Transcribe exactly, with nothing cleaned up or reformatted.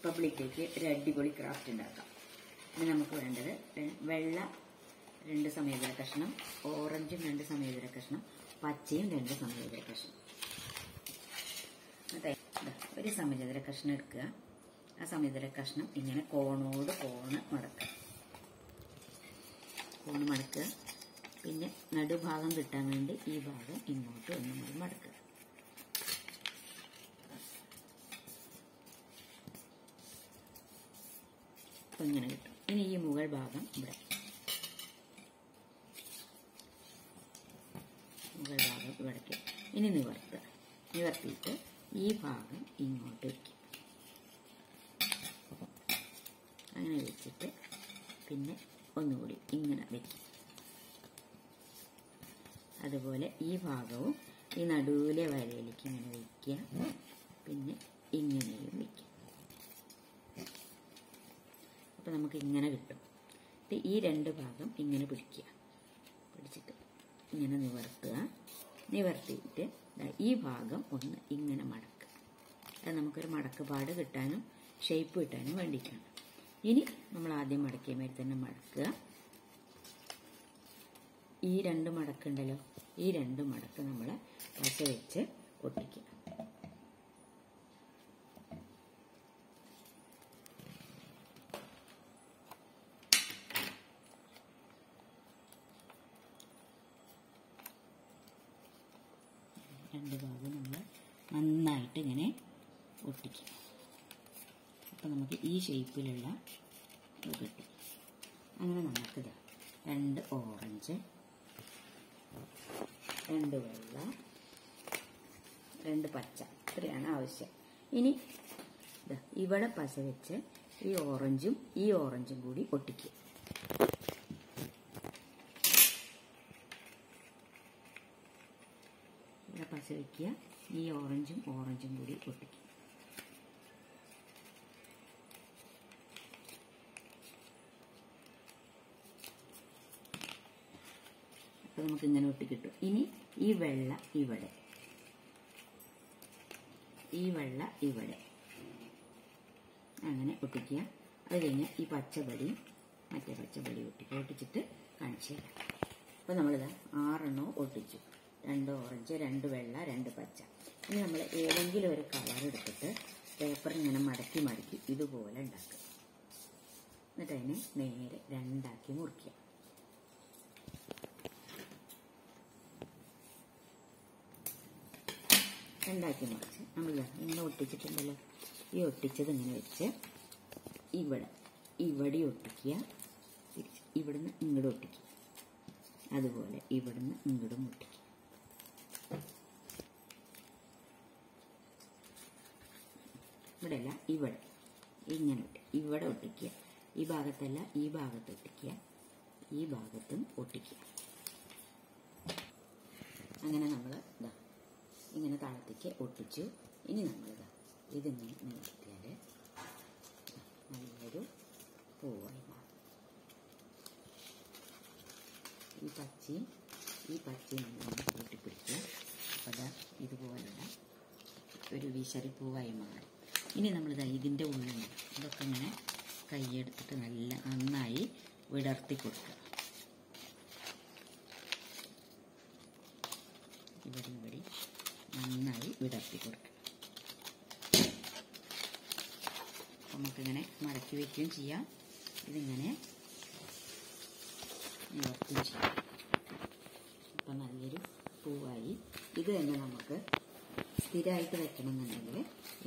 പബ്ലിക്കേക്ക് ഒരു അടിപൊളി ക്രാഫ്റ്റ് ഉണ്ടാക്കാം. ഇനി നമുക്ക് വേണ്ടത് വെള്ള രണ്ട് സമയോദര കഷ്ണം, ഓറഞ്ചും രണ്ട് സമയോദര കഷ്ണം, പച്ചയും രണ്ട് സമയോദര കഷ്ണം. ഒരു സമയോദര കഷ്ണം എടുക്കുക. ആ സമയോദര കഷ്ണം ഇങ്ങനെ കോണോട് കോണ് മടക്കുക. കോണ് മടക്കുക. പിന്നെ നടുഭാഗം കിട്ടാൻ വേണ്ടി ഈ ഭാഗം ഇങ്ങോട്ട് ഒന്നും കൂടി മടക്കുക. അപ്പം ഇങ്ങനെ കിട്ടും. ഇനി ഈ മുകൾ ഭാഗം ഇവിടെ മുകൾ ഭാഗം ഇവിടേക്ക് ഇനി നിവർത്തുക. നിവർത്തിയിട്ട് ഈ ഭാഗം ഇങ്ങോട്ട് വയ്ക്കും. അങ്ങനെ വെച്ചിട്ട് പിന്നെ ഒന്നുകൂടി ഇങ്ങനെ വയ്ക്കും. അതുപോലെ ഈ ഭാഗവും ഈ നടുവിലെ വരയിലേക്ക് ഇങ്ങനെ വയ്ക്കുക. പിന്നെ ഇങ്ങനെയും വയ്ക്കും. അപ്പം നമുക്ക് ഇങ്ങനെ കിട്ടും. ഈ രണ്ട് ഭാഗം ഇങ്ങനെ പിടിക്കുക. പിടിച്ചിട്ട് ഇങ്ങനെ നിവർത്തുക. നിവർത്തിയിട്ട് ഈ ഭാഗം ഒന്ന് ഇങ്ങനെ മടക്കുക. അത് നമുക്കൊരു മടക്കുപാട് കിട്ടാനും ഷേപ്പ് കിട്ടാനും വേണ്ടിയിട്ടാണ്. ഇനി നമ്മൾ ആദ്യം മടക്കിയ മാതിരി തന്നെ മടക്കുക. ഈ രണ്ട് മടക്കുണ്ടല്ലോ, ഈ രണ്ട് മടക്ക് നമ്മൾ പശ വെച്ച് ഒട്ടിക്കുക. രണ്ട് ഭാഗം നമ്മൾ നന്നായിട്ട് ഇങ്ങനെ ഒട്ടിക്കും. അപ്പം നമുക്ക് ഈ ഷേപ്പിലുള്ള ഇത് കിട്ടും. അങ്ങനെ നമുക്കിത് രണ്ട് ഓറഞ്ച്, രണ്ട് വെള്ള, രണ്ട് പച്ച, ഇത്രയാണ് ആവശ്യം. ഇനി ഇവിടെ പശ വെച്ച് ഈ ഓറഞ്ചും ഈ ഓറഞ്ചും കൂടി ഒട്ടിക്കുക. ഇവിടെ പശ വയ്ക്കുക. ഈ ഓറഞ്ചും ഓറഞ്ചും കൂടി ഒട്ടിക്കുക. അപ്പോൾ നമുക്ക് ഇങ്ങനെ ഒട്ടി കിട്ടും. ഇനി ഈ വെള്ള ഇവിടെ, ഈ വെള്ള ഇവിടെ അങ്ങനെ ഒട്ടിക്കുക. അത് കഴിഞ്ഞ് ഈ പച്ചപടി മറ്റേ പച്ചപടി ഒട്ടിക്കുക. ഒട്ടിച്ചിട്ട് കാണിച്ചു തരാം. അപ്പോൾ നമ്മളിത് ആറെണ്ണോ ഒട്ടിച്ചു. രണ്ട് ഓറഞ്ച്, രണ്ട് വെള്ള, രണ്ട് പച്ച. ഇനി നമ്മൾ ഏതെങ്കിലും ഒരു കളർ എടുത്തിട്ട് പേപ്പർ ഇങ്ങനെ മടക്കി മടക്കി ഇതുപോലെ ഉണ്ടാക്കുക. എന്നിട്ട് അതിനെ നേരെ രണ്ടാക്കി മുറിക്കുക. രണ്ടാക്കി മുറിച്ച് നമ്മൾ ഇങ്ങനെ ഒട്ടിച്ചിട്ടുണ്ടല്ലോ, ഈ ഒട്ടിച്ചത് ഇങ്ങനെ വെച്ച് ഇവിടെ ഇവിടെ ഒട്ടിക്കുക. ഇവിടുന്ന് ഇങ്ങോട്ട് ഒട്ടിക്കുക. അതുപോലെ ഇവിടുന്ന് ഇങ്ങോട്ടും ഒട്ടിക്കുക. ഇവിടെ അല്ല, ഇവിടെ ഇങ്ങനെ ഇവിടെ ഒട്ടിക്കുക. ഈ ഭാഗത്തല്ല, ഈ ഭാഗത്ത് ഒട്ടിക്കുക. ഈ ഭാഗത്തും ഒട്ടിക്കുക. അങ്ങനെ നമ്മൾ ഇതാ ഇങ്ങനെ താഴത്തേക്ക് ഒട്ടിച്ചു. ഇനി നമ്മളിതാ ഇതിങ്ങനെ നിവർത്തിയാൽ നല്ലൊരു പൂവായി മാറും. ഈ പച്ചയും ഈ പച്ചയും നമ്മൾ കൂട്ടിപ്പിടിക്കുക. അപ്പോൾ അതാ ഇതുപോലുള്ള ഒരു വിശറിപ്പൂവായി മാറും. ഇനി നമ്മളിതാ ഇതിൻ്റെ ഉള്ളിൽ ഇതൊക്കെ ഇങ്ങനെ കൈയെടുത്തിട്ട് നല്ല നന്നായി വിടർത്തി കൊടുക്കുക. ഇവിടെ ഇവിടെ നന്നായി വിടർത്തി കൊടുക്കുക. നമുക്കിങ്ങനെ മടക്കി വയ്ക്കുകയും ചെയ്യാം. ഇതിങ്ങനെ നിവർത്തുകയും ചെയ്യാം. അപ്പം നല്ലൊരു പൂവായി. ഇത് തന്നെ നമുക്ക് സ്ഥിരമായിട്ട് വെക്കണം എന്നുണ്ടെങ്കിൽ